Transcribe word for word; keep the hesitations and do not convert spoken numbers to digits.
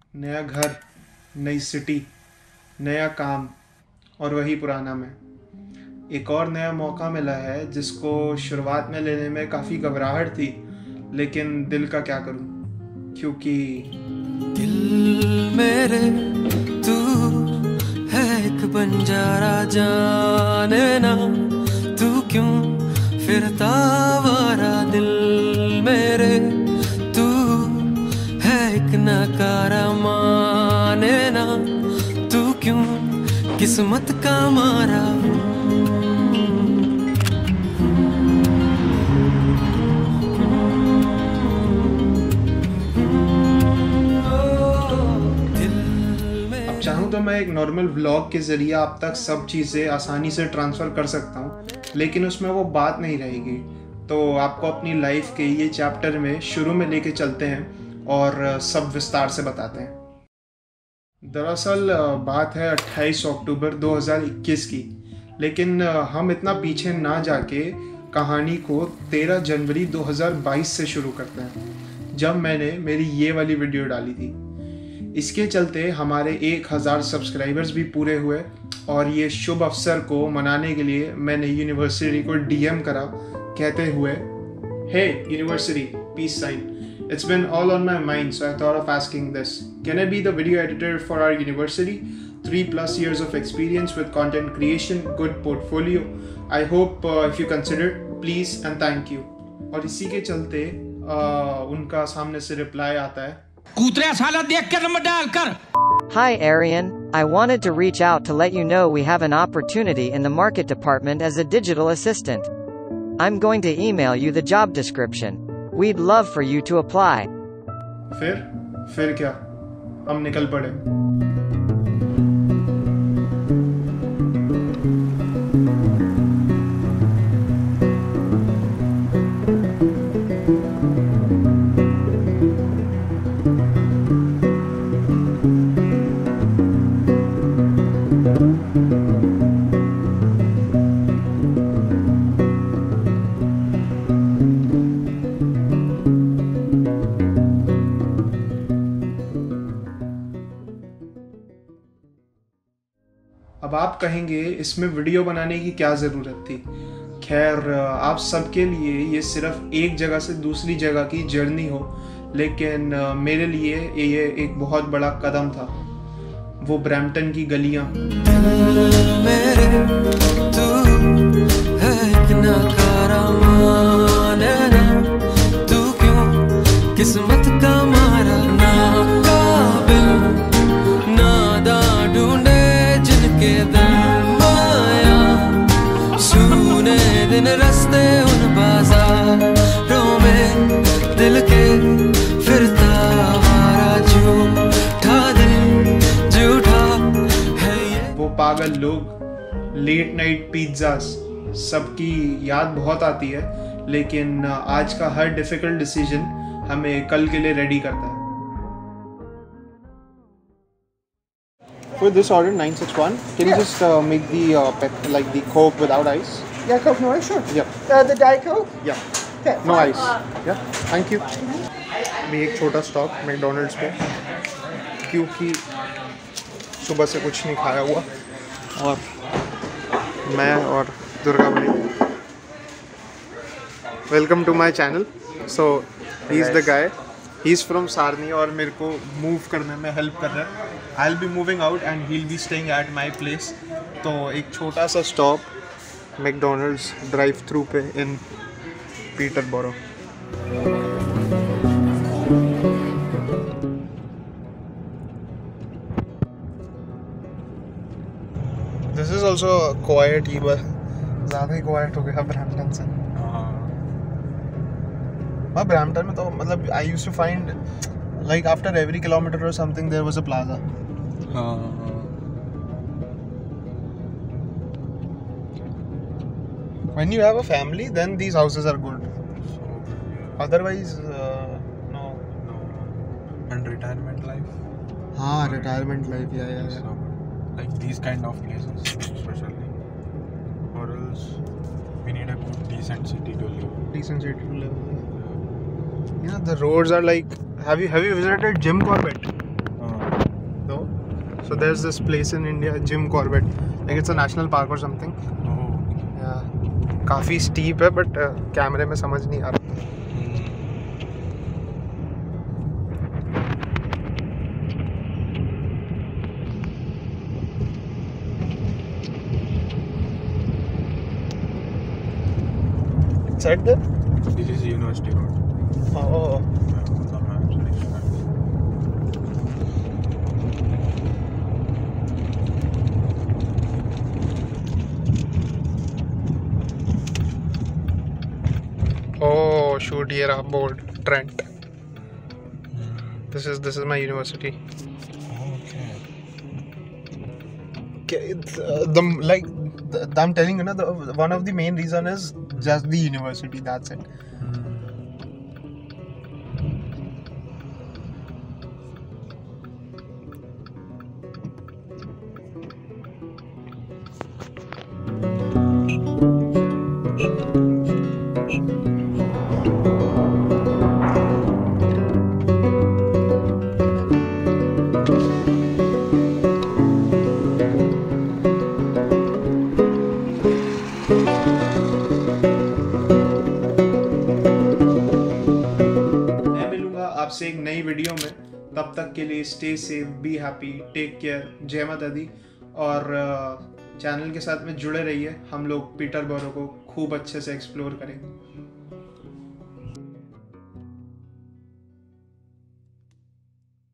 नया घर, नई सिटी, नया काम और वही पुराना मैं। एक और नया मौका मिला है जिसको शुरुआत में लेने में काफ़ी घबराहट थी, लेकिन दिल का क्या करूं, क्योंकि दिल मेरे तू है एक बंजारा, जाने ना तू क्यों फिरता वारा। दिल मेरे तू है एक नकारा, माने ना तू क्यों किस्मत का मारा। चाहूँ तो मैं एक नॉर्मल व्लॉग के ज़रिए आप तक सब चीज़ें आसानी से ट्रांसफ़र कर सकता हूँ, लेकिन उसमें वो बात नहीं रहेगी। तो आपको अपनी लाइफ के ये चैप्टर में शुरू में लेके चलते हैं और सब विस्तार से बताते हैं। दरअसल बात है अट्ठाईस अक्टूबर दो हज़ार इक्कीस की, लेकिन हम इतना पीछे ना जाके कहानी को तेरह जनवरी दो हज़ार बाईस से शुरू करते हैं, जब मैंने मेरी ये वाली वीडियो डाली थी। इसके चलते हमारे एक हज़ार सब्सक्राइबर्स भी पूरे हुए और ये शुभ अवसर को मनाने के लिए मैंने यूनिवर्सिटी को डीएम करा, कहते हुए, hey university, peace sign, it's been all on my mind, so I thought of asking this, can I be the video editor for our university, three plus years of experience with content creation, good portfolio, I hope uh, if you consider, please and thank you। और इसी के चलते uh, उनका सामने से reply आता है, कूतरे साला देख कर नंबर डाल कर। Hi Arian, I wanted to reach out to let you know we have an opportunity in the market department as a digital assistant. I'm going to email you the job description. We'd love for you to apply. फिर फिर क्या, हम निकल पड़े। अब आप कहेंगे इसमें वीडियो बनाने की क्या ज़रूरत थी। खैर, आप सबके लिए ये सिर्फ एक जगह से दूसरी जगह की जर्नी हो, लेकिन मेरे लिए ये एक बहुत बड़ा कदम था। वो ब्रैम्पटन की गलियाँ, किस्मत का मारा, ना काबिल नादा ढूंढे जिनके दिल माया, सुने दिन रस्ते उन बाजारों में दिल के फिरता वारा, झूठा दिल झूठा है ये। वो पागल लोग, लेट नाइट पिज्ज़ास, सबकी याद बहुत आती है, लेकिन आज का हर डिफिकल्ट डिसीजन हमें कल के लिए रेडी करता है। For this order nine six one, can you Yeah. just uh, make the uh, pep, like the Coke without ice? Yeah, Coke, no ice, sure. Yeah. Uh, the Diet Coke? Yeah. Okay. No ice. Yeah. Thank you. भी एक छोटा stock McDonald's पे, क्योंकि सुबह से कुछ नहीं खाया हुआ और मैं और दुर्गा भाई, welcome to my channel. So he is the guy, he is from Sarni और मेरे को मूव करने में हेल्प कर रहा है। I will be moving out and he will be staying at my place. तो एक छोटा सा स्टॉप मैकडोनल्ड्स ड्राइव थ्रू पे in Peterborough. This is also quite, ही ज़्यादा ही क्वाइट हो गया ब्रैम्पटन से। हाँ, ब्रैम्पटन में तो मतलब I used to find like after every kilometre और something there was a plaza. When you have a family, then these houses are good. Otherwise, uh, no. No. And retirement life. हाँ, retirement life, yeah, yeah, yeah. So, like these kind of places, especially. Or else, we need a good, decent city to live. Decent city to live. Yeah, the roads are like. Have you have you visited Jim Corbett? Uh, though. So there's this place in India, Jim Corbett. Like it's a national park or something. Oh. Yeah. काफी steep है, but uh, कैमरे में समझ नहीं आ रहा. It's right there. This is University Road. Oh. The maps next time. Oh, shoot, here are board Trent. This is this is my university. Okay. Okay, the, the like the, I'm telling you, na, the, one of the main reason is just the university. That's it. आपसे एक नई video में. तब तक के लिए stay safe, be happy, take care, जय माता दी. और चैनल के साथ में जुड़े रहिए. हम लोग पीटरबरो को खूब अच्छे से एक्सप्लोर करेंगे.